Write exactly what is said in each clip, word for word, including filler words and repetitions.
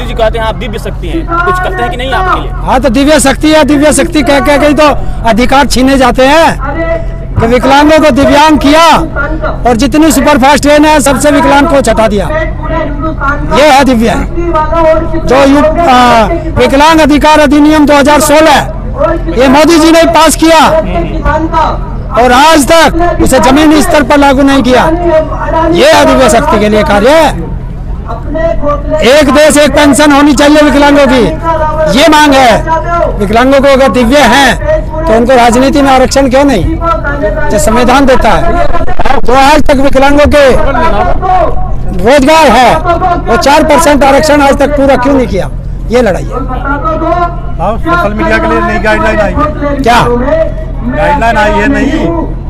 मोदी जी कहते हैं आप दिव्य शक्ति हैं, कुछ करते हैं कि नहीं आपके लिए? हाँ तो दिव्य शक्ति है, दिव्य शक्ति कह कह के तो अधिकार छीने जाते हैं कि विकलांगों को दिव्यांग किया और जितनी सुपरफास्ट ट्रेन है सबसे विकलांग को छटा दिया। ये है दिव्य जो यू विकलांग अधिकार अधिनियम दो हज़ार सोलह ये मोदी जी ने पास किया और आज तक उसे जमीनी स्तर पर लागू नहीं किया। ये है दिव्य शक्ति के लिए कार्य है। एक देश एक पेंशन होनी चाहिए विकलांगों की, ये मांग है। विकलांगों को अगर दिव्य हैं तो उनको राजनीति में आरक्षण क्यों नहीं, जो संविधान देता है। तो आज तक विकलांगों के रोजगार है वो चार परसेंट आरक्षण आज तक पूरा क्यों नहीं किया, ये लड़ाई है। सोशल मीडिया के लिए नई गाइडलाइन आई है क्या? गाइडलाइन आई है नहीं?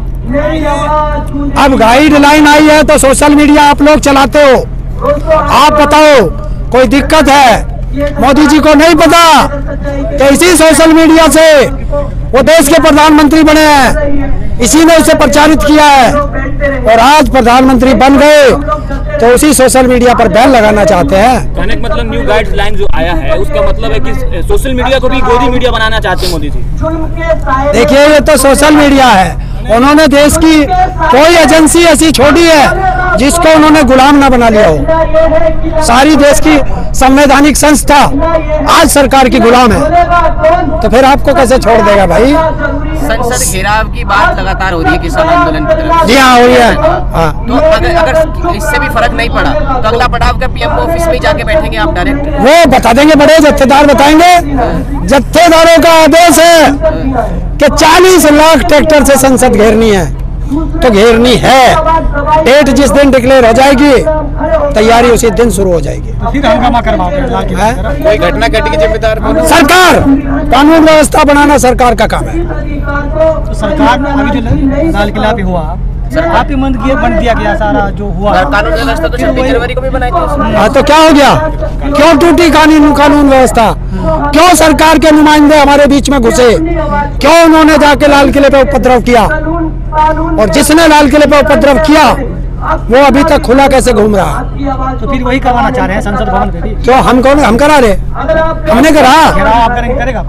अब गाइडलाइन आई है तो सोशल मीडिया आप लोग चलाते हो, आप बताओ कोई दिक्कत है? मोदी जी को नहीं पता कि इसी सोशल मीडिया से वो देश के प्रधानमंत्री बने हैं, इसी ने उसे प्रचारित किया है और आज प्रधानमंत्री बन गए तो उसी सोशल मीडिया पर बैन लगाना चाहते हैं। कहने का मतलब न्यू गाइडलाइन जो आया है उसका मतलब है कि सोशल मीडिया को भी गोदी मीडिया बनाना चाहते हैं मोदी जी। देखिए ये तो सोशल मीडिया है, उन्होंने देश की कोई एजेंसी ऐसी छोड़ी है जिसको उन्होंने गुलाम ना बना लिया हो। सारी देश की संवैधानिक संस्था आज सरकार की गुलाम है, तो फिर आपको कैसे छोड़ देगा भाई? संसद घेराव की बात लगातार हो रही है किसान आंदोलन की तरफ। जी हाँ हो रही है। हाँ। तो अगर अगर इससे भी फर्क नहीं पड़ा तो अगला पड़ाव का पीएम ऑफिस में जाके बैठेंगे आप डायरेक्ट? वो बता देंगे, बड़े जत्थेदार बताएंगे। जत्थेदारों का आदेश है कि चालीस लाख ट्रैक्टर से संसद घेरनी है, तो घेरनी है। डेट जिस दिन डिक्लेयर हो जाएगी तैयारी उसी दिन शुरू हो जाएगी। फिर हंगामा करवाओगे? कोई घटना घटी जिम्मेदार सरकार, कानून व्यवस्था बनाना सरकार का काम है। तो सरकार अभी जो लाल किला पे हुआ सर आप ही बंद किया बंद दिया गया सारा जो हुआ कानून व्यवस्था तो छब्बीस जनवरी को भी बनाई थी। हाँ तो क्या हो गया? क्यों टूटी कानून कानून व्यवस्था? क्यों सरकार के नुमाइंदे हमारे बीच में घुसे? क्यों उन्होंने जाके लाल किले पे उपद्रव किया? और जिसने लाल किले पे उपद्रव किया वो अभी तक खुला कैसे घूम रहा? तो फिर वही करवाना चाह रहे हैं संसद भवन पे भी? क्यों हम कौन हम करा रहे? हमने करा? आप करेंगे, करेगा?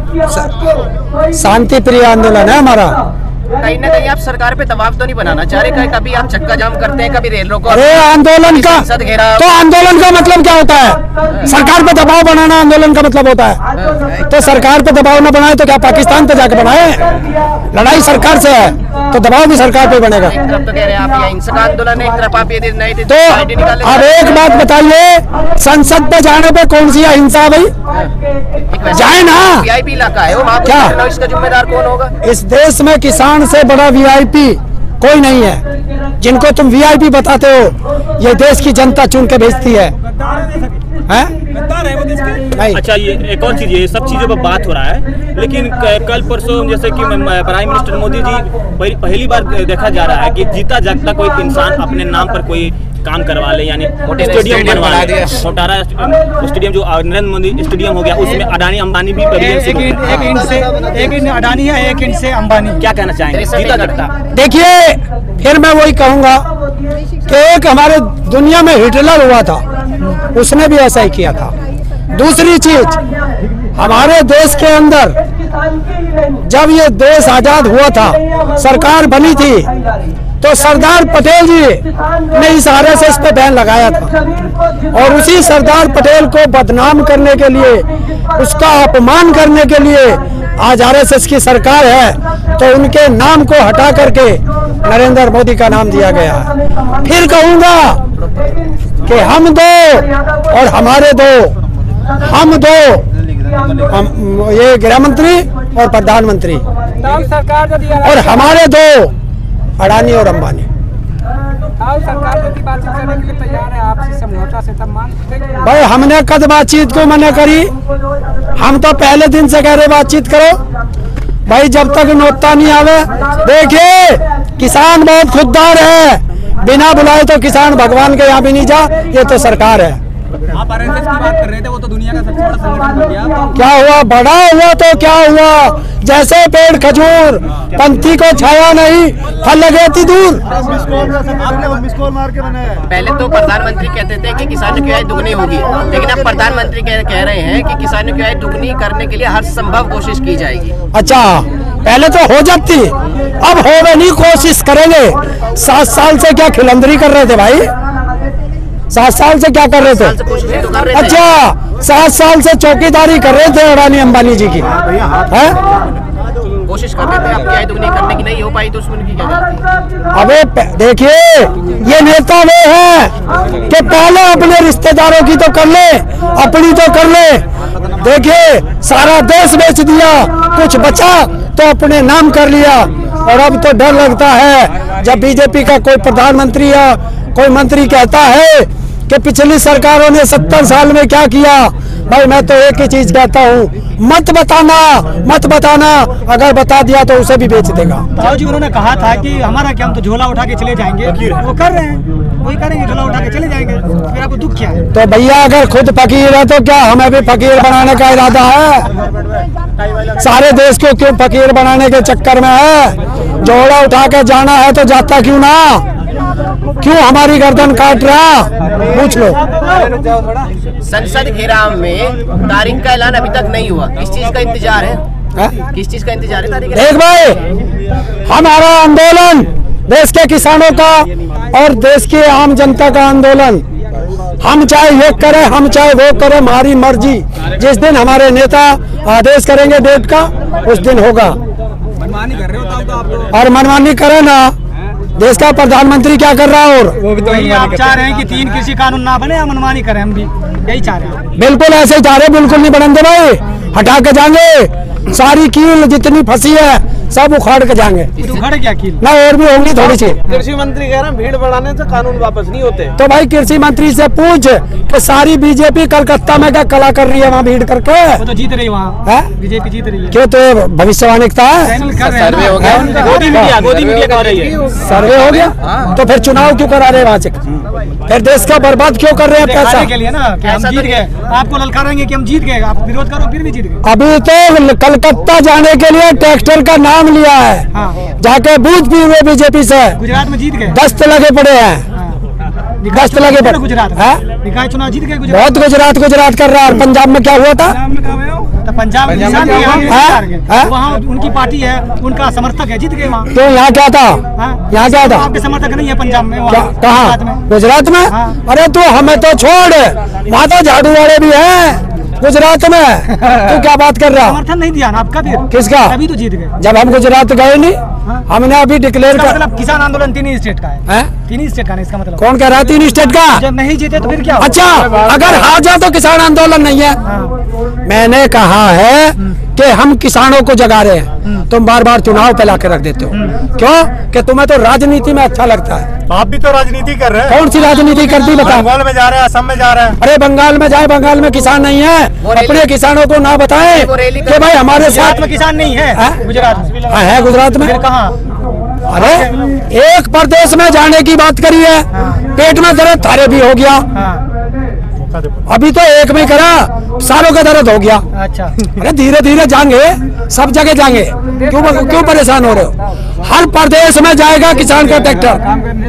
शांति प्रिय आंदोलन है हमारा। कहीं ना कहीं आप सरकार पे दबाव तो नहीं बनाना चाह रहे? कभी आप चक्का जाम करते हैं, कभी रेल रोको। अरे आंदोलन का तो आंदोलन का मतलब क्या होता है? सरकार पे दबाव बनाना आंदोलन का मतलब होता है। तो सरकार पे दबाव न बनाए तो क्या पाकिस्तान पे जाके बनाए? लड़ाई सरकार से है तो दबाव भी सरकार पे बनेगा। एक तरफ तो कह रहे हैं आप ये हिंसक आंदोलन है, एक तरफ आप ये नई तो अब एक बात बताइए, संसद पे जाने पे कौन सी अहिंसा भाई? जाए ना। वीआईपी इलाका है वो, क्या इसका जिम्मेदार कौन होगा? इस देश में किसान से बड़ा वीआईपी कोई नहीं है। जिनको तुम वीआईपी बताते हो ये देश की जनता चुन के भेजती है, है? नहीं। अच्छा ये एक और चीज, ये सब चीजों पर बात हो रहा है, लेकिन कल परसों जैसे कि प्राइम मिनिस्टर मोदी जी पहली बार देखा जा रहा है कि जीता जागता कोई इंसान अपने नाम पर कोई काम करवा ले, यानी स्टेडियम बनवा ले। मोटारा स्टेडियम जो नरेंद्र मोदी स्टेडियम हो गया उसमें अडानी अंबानी भी एक इंच से एक इंच अडानी है, एक इंच से अंबानी। क्या कहना चाहेंगे जीता जागता? देखिए फिर मैं वही कहूंगा कि एक हमारे दुनिया में हिटलर हुआ था, उसने भी ऐसा ही किया था। दूसरी चीज, हमारे देश के अंदर जब ये देश आजाद हुआ था, सरकार बनी थी, तो सरदार पटेल जी ने इस आर एस एस पे बैन लगाया था और उसी सरदार पटेल को बदनाम करने के लिए, उसका अपमान करने के लिए आज आर एस एस की सरकार है, तो उनके नाम को हटा करके नरेंद्र मोदी का नाम दिया गया है। फिर कहूंगा कि हम दो और हमारे दो, हम दो हम, ये गृह मंत्री और प्रधानमंत्री, और हमारे दो अडानी और अंबानी। सरकार की बातचीत करने के लिए तैयार है आपसे समझौता से, तब मान भाई हमने कद बातचीत को मना करी? हम तो पहले दिन से कह रहे बातचीत करो भाई, जब तक नोता नहीं आवे। देखिए किसान बहुत खुददार है, बिना बुलाए तो किसान भगवान के यहाँ भी नहीं जा, ये तो सरकार है। आप आरएसएस की बात कर रहे थे, वो तो दुनिया का सबसे बड़ा संगठन बन गया। क्या हुआ? बड़ा हुआ तो क्या हुआ? जैसे पेड़ खजूर, पंथी को छाया नहीं, फल लगे ती दूर। पहले तो प्रधानमंत्री कहते थे कि किसानों की आय दुगनी होगी, लेकिन अब प्रधानमंत्री कह, कह रहे हैं कि किसानों की आय दुगनी करने के लिए हर संभव कोशिश की जाएगी। अच्छा, पहले तो हो जाती, अब होवे नहीं, कोशिश करेंगे। सात साल से क्या खिलंदरी कर रहे थे भाई? सात साल से क्या कर रहे थे? तो कर रहे थे। अच्छा, सात साल से चौकीदारी कर रहे थे अडानी अंबानी जी की, है? कोशिश कर रहे थे, अब क्या दुगनी करने की नहीं हो पाई तो उसमें की क्या गलती? अबे देखिए, ये नेता वे हैं कि पहले अपने रिश्तेदारों की तो कर ले, अपनी तो कर ले। देखिए, सारा देश बेच दिया, कुछ बचा तो अपने नाम कर लिया। और अब तो डर लगता है जब बीजेपी का कोई प्रधानमंत्री या कोई मंत्री कहता है कि पिछली सरकारों ने सत्तर साल में क्या किया। भाई मैं तो एक ही चीज कहता हूँ, मत बताना, मत बताना, अगर बता दिया तो उसे भी बेच देगा। ताऊ जी उन्होंने कहा था कि हमारा क्या, हम तो झोला उठा के चले जाएंगे, वो कर रहे हैं, वही करेंगे, झोला उठा के चले जाएंगे, फिर आपको दुख क्या है? तो भैया अगर खुद फकीर है तो क्या हमें भी फकीर बनाने का इरादा है? सारे देश को क्यों फकीर बनाने के चक्कर में है? झोला उठा के जाना है तो जाता क्यों ना? क्यों हमारी गर्दन काट रहा? पूछ लो। संसद घेराव में तारीख का ऐलान अभी तक नहीं हुआ, किस चीज का इंतजार है? है? किस चीज का इंतजार है तारीख? देख भाई, हमारा आंदोलन देश के किसानों का और देश की आम जनता का आंदोलन। हम चाहे ये करें, हम चाहे वो करें, हमारी मर्जी। जिस दिन हमारे नेता आदेश करेंगे डेट का, उस दिन होगा। मनमानी कर रहे हो तो आप और मनमानी करे ना, देश का प्रधानमंत्री क्या कर रहा है? और वो भी तो वही आप चाह रहे हैं कि तीन कृषि कानून ना बने, हम मनमानी करें, हम भी यही चाह रहे हैं। बिल्कुल ऐसे ही चाह रहे, बिल्कुल नहीं बढ़ने भाई, हटा के जाएंगे। सारी कील जितनी फंसी है सब उखाड़ के जाएंगे। उखाड़ क्या कील? ना और भी होंगी थोड़ी सी। कृषि मंत्री कह रहे हैं भीड़ बढ़ाने से कानून वापस नहीं होते। तो भाई कृषि मंत्री से पूछ कि सारी बीजेपी कलकत्ता में क्या कला कर रही है वहाँ भीड़ करके? वो तो जीत रही वहाँ, है? बीजेपी जीत रही है। क्यों, तो भविष्यवाणिकता है? सर्वे हो गया, गोदी मीडिया गोदी मीडिया कर रही है। सर्वे हो गया तो फिर चुनाव क्यों करा रहे हैं वहाँ से? फिर देश का बर्बाद क्यों कर रहे हैं पैसा? के लिए ना कि हम जीत गए, आपको ललकारेंगे कि हम जीत गए, आप विरोध करो फिर भी जीत गए। अभी तो कलकत्ता जाने के लिए ट्रैक्टर का नाम लिया है, हाँ। जाके बूझ भी हुए बीजेपी से, गुजरात में जीत गए, दस्त लगे पड़े हैं, दस्त लगे पड़े। गुजरात है? निकाय चुनाव जीत गए गुजरात। बहुत गुजरात गुजरात कर रहा है। और पंजाब में क्या हुआ था? तो पंजाब में किसान भी यहाँ हाँ? हार गए। हाँ? वहाँ उनकी पार्टी है, उनका समर्थक है, जीत गए वहाँ। क्यों, यहाँ क्या था? हाँ? यहाँ क्या था? आपके समर्थक नहीं है पंजाब में, क्या- वहाँ कहाँ? गुजरात में। गुजरात में? हाँ। अरे तू हमें तो छोड़, वहाँ तो झाड़ू वाले भी हैं गुजरात में। तू क्या बात कर रहा? समर्थन नहीं दिया ना आपका, फिर किसका? अभी तो जीत गए। जब हम गुजरात गए नहीं, हमने अभी डिक्लेयर इसका कर। मतलब किसान आंदोलन तीन ही स्टेट का है, हैं? तीन ही स्टेट का नहीं, इसका मतलब कौन कह रहा है तीन स्टेट का? जब नहीं जीते तो फिर क्या होगा? अच्छा, अगर हार जाए तो किसान आंदोलन नहीं है। मैंने कहा है कि हम किसानों को जगा रहे हैं, तुम बार बार चुनाव पे ला के रख देते हो। क्यों? कि तुम्हें तो राजनीति में अच्छा लगता है। आप भी तो राजनीति कर रहे हैं। कौन सी राजनीति कर दी बता? बंगाल में जा रहे हैं, असम में जा रहे हैं। अरे बंगाल में जाए, बंगाल में किसान नहीं है, अपने किसानों को ना बताएं कि भाई हमारे गुजरात साथ में किसान नहीं है, हाँ? गुजरात में हाँ, है गुजरात में। फिर कहाँ? अरे एक प्रदेश में जाने की बात करी है, पेट में दर्द थारे भी हो गया। हाँ, अभी तो एक में करा, सारों का दर्द हो गया। अच्छा। अरे धीरे धीरे जाएंगे, सब जगह जाएंगे। क्यों क्यों परेशान हो रहे हो? हर प्रदेश में जाएगा किसान का ट्रैक्टर।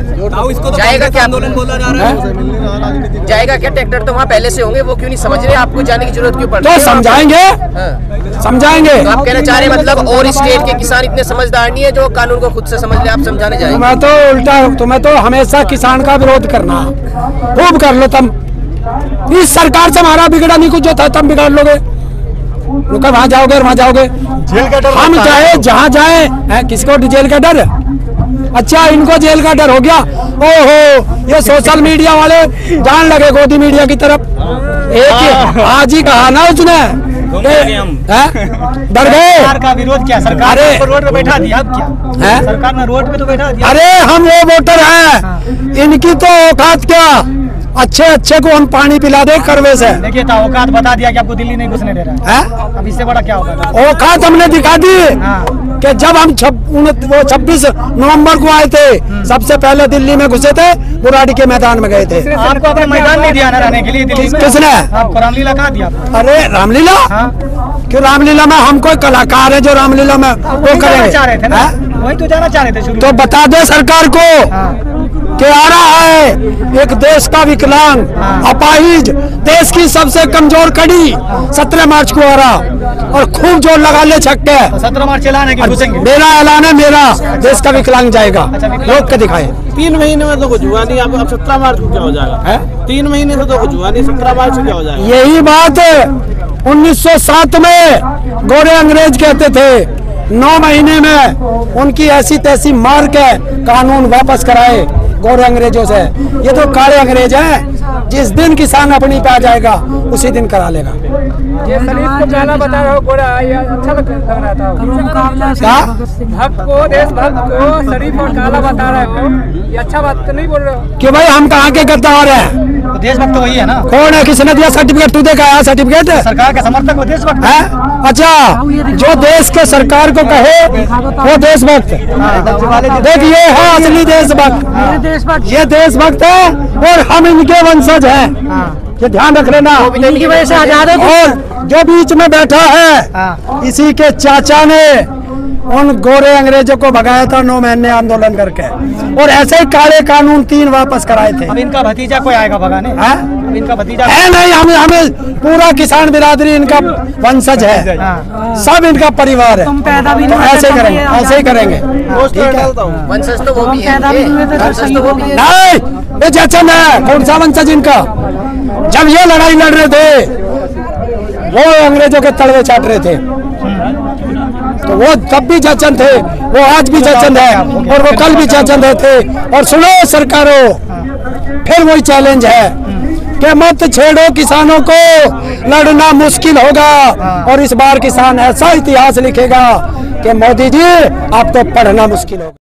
जाएगा क्या? आंदोलन बोला जा रहा है, जाएगा क्या ट्रैक्टर? तो वहाँ पहले से होंगे, वो क्यों नहीं समझ रहे? आपको जाने की जरूरत क्यों पड़ रही तो है? समझाएंगे, हाँ। समझाएंगे। तो आप कहना चाह रहे हैं मतलब और स्टेट के किसान इतने समझदार नहीं है जो कानून को खुद से समझ ले, आप समझाने जाएंगे? तुम्हें तो उल्टा, तुम्हें तो हमेशा किसान का विरोध करना, खूब कर लो तुम। इस सरकार से हमारा बिगड़ा नहीं कुछ, जो था तुम बिगाड़ लोगे। रुको, वहाँ जाओगे और वहाँ जाओगे। जेल का डर हम लगता है। चाहे जहाँ जाए, हैं, किसको जेल का डर? अच्छा, इनको जेल का डर हो गया। ओहो, ये सोशल मीडिया वाले जान लगे गोदी मीडिया की तरफ। एक ही आज ही कहा ना उसने, हैं? डर गए। सरकार का विरोध क्या? सरकार अरे- ने रोड पे बैठा दिया, अब क्या? हैं? सरकार ने रोड पे तो बैठा दिया। अरे हम वो वोटर हैं, इनकी तो औकात क्या, अच्छे अच्छे को हम पानी पिला दे करवे से। देखिए था औकात बता दिया कि आपको दिल्ली नहीं घुसने दे रहा है, हैं? अब इससे बड़ा क्या होगा? औकात हमने दिखा दी हाँ। कि जब हम छप, उन, वो छब्बीस नवंबर को आए थे, सबसे पहले दिल्ली में घुसे थे, बुराड़ी के मैदान में गए थे। आपको अपना मैदान नहीं दिया ना रहने के लिए दिल्ली में। किसने? आपको रामलीला कहाँ दिया? अरे रामलीला, हाँ? कि रामलीला में हम कोई कलाकार है जो रामलीला में वो करेंगे। चाह रहे थे ना, वही तो जाना चाह रहे थे शुरू। तो बता दे सरकार को कि आ रहा है एक देश का विकलांग, अपाहिज, देश की सबसे कमजोर कड़ी सत्रह मार्च को आ रहा, और खूब जोर लगा ले छक्के। सत्रह मार्च ऐलान है कि घुसेंगे। मेरा ऐलान है, मेरा देश का विकलांग जाएगा। लोग के दिखाए तीन महीने में तो कुछ हुआ नहीं, अब अब सत्रह मार्च को क्या हो जाएगा? है तीन महीने से तो कुछ हुआ नहीं, सत्रह मार्च को क्या हो जाएगा? यही बात उन्नीस सौ सात में गोरे अंग्रेज कहते थे। नौ महीने में उनकी ऐसी तैसी मार के कानून वापस कराए गोरे अंग्रेजों से। ये तो काले अंग्रेज हैं, जिस दिन किसान अपनी पे आ जाएगा उसी दिन करा लेगा। ये शरीफ को काला बता रहा हो, गोरा, ये अच्छा लग रहा था। भक्त को, देशभक्त को शरीफ और काला बता रहे हो, ये अच्छा बात तो नहीं बोल रहे हो कि भाई हम कहाँ के गद्दार हैं? तो देशभक्त तो वही है ना। कौन है? किसने दिया सर्टिफिकेट? तू देखा है सर्टिफिकेट? सरकार के समर्थक वो देशभक्त है। अच्छा, जो देश के सरकार को कहे वो देशभक्त। देख, ये है असली देशभक्त, ये देशभक्त है और हम इनके वंशज हैं, ये ध्यान रख लेना। इनकी वजह से आजाद है। और जो बीच में बैठा है, इसी के चाचा ने उन गोरे अंग्रेजों को भगाया था नौ महीने आंदोलन करके, और ऐसे ही काले कानून तीन वापस कराए थे। अब इनका भतीजा कोई आएगा भगाने? अब इनका भतीजा है नहीं, हमें हमें पूरा किसान बिरादरी इनका वंशज है, सब इनका परिवार है। तो ऐसे ही करेंगे, ऐसे ही करेंगे। ठीक है, वंशज तो वो भी है, वंशज तो वो भी है। नहीं, ये जचन है। कौन सा वंशज इनका? जब ये लड़ाई लड़ रहे थे, वो अंग्रेजों के तलवे चाट रहे थे, तो वो तब भी जचन थे, वो आज भी जचन है, और वो कल भी जचन थे। और सुनो सरकारों, फिर वही चैलेंज है कि मत छेड़ो किसानों को, लड़ना मुश्किल होगा। और इस बार किसान ऐसा इतिहास लिखेगा कि मोदी जी आपको पढ़ना मुश्किल होगा।